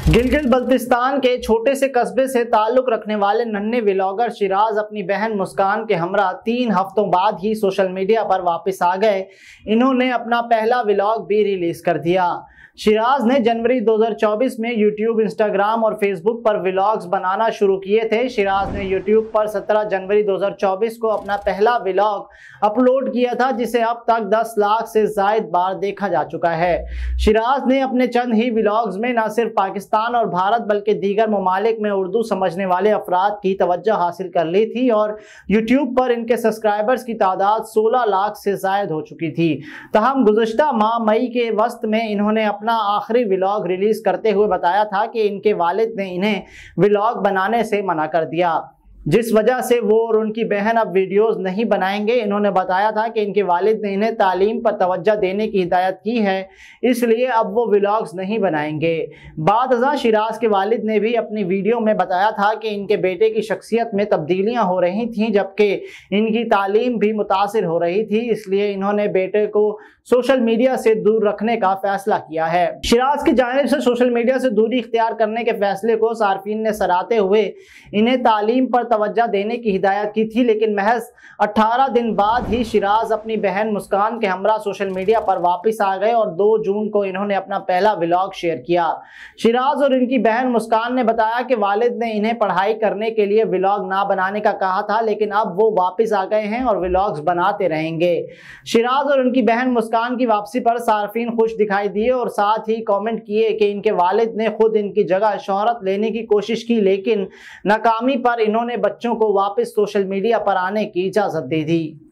गिलगित बल्तिस्तान के छोटे से कस्बे से ताल्लुक रखने वाले नन्हे व्लॉगर शिराज अपनी बहन मुस्कान के हमरा 3 हफ्तों बाद ही सोशल मीडिया पर वापस आ गए। इन्होंने अपना पहला व्लॉग भी रिलीज कर दिया। शिराज ने जनवरी 2024 में यूट्यूब, इंस्टाग्राम और फेसबुक पर व्लॉग्स बनाना शुरू किए थे। शिराज ने यूट्यूब पर 17 जनवरी 2024 को अपना पहला व्लॉग अपलोड किया था, जिसे अब तक 10 लाख से ज्यादा बार देखा जा चुका है। शिराज ने अपने चंद ही व्लॉग्स में न सिर्फ पाकिस्तान और भारत बल्कि दीगर ममालिक में उर्दू समझने वाले अफराद की तवज्जो हासिल कर ली थी और यूट्यूब पर इनके सब्सक्राइबर्स की तादाद 16 लाख से ज्यादा हो चुकी थी। तहम गुज़श्ता माह मई के वस्त में इन्होंने अपना आखिरी व्लॉग रिलीज करते हुए बताया था कि इनके वालिद ने इन्हें व्लॉग बनाने से मना कर दिया, जिस वजह से वो और उनकी बहन अब वीडियोस नहीं बनाएंगे। इन्होंने बताया था कि इनके वालिद ने इन्हें तालीम पर तवज्जो देने की हिदायत की है, इसलिए अब वो व्लॉग्स नहीं बनाएंगे। बाद शिराज के वालिद ने भी अपनी वीडियो में बताया था कि इनके बेटे की शख्सियत में तब्दीलियां हो रही थीं, जबकि इनकी तालीम भी मुतासिर हो रही थी, इसलिए इन्होंने बेटे को सोशल मीडिया से दूर रखने का फैसला किया है। शिराज की जानिब से सोशल मीडिया से दूरी इख्तियार करने के फैसले को सार्फिन ने सराहते हुए इन्हें तालीम पर तवज्जो देने की हिदायत की थी, लेकिन महज 18 दिन बाद ही शिराज अपनी बहन मुस्कान के हमरा सोशल मीडिया पर वापस आ गए और 2 जून को इन्होंने अपना पहला व्लॉग शेयर किया। शिराज और इनकी बहन मुस्कान ने बताया कि वालिद ने इन्हें पढ़ाई करने के लिए व्लॉग ना बनाने का कहा था, लेकिन अब वो वापस आ गए हैं और व्लॉग्स बनाते रहेंगे। शिराज और उनकी बहन मुस्कान की वापसी पर सार्फिन खुश दिखाई दिए और साथ ही कमेंट किए कि इनके वालिद ने खुद इनकी जगह शोहरत लेने की कोशिश की, लेकिन नाकामी पर इन्होंने बच्चों को वापस सोशल मीडिया पर आने की इजाजत दे दी।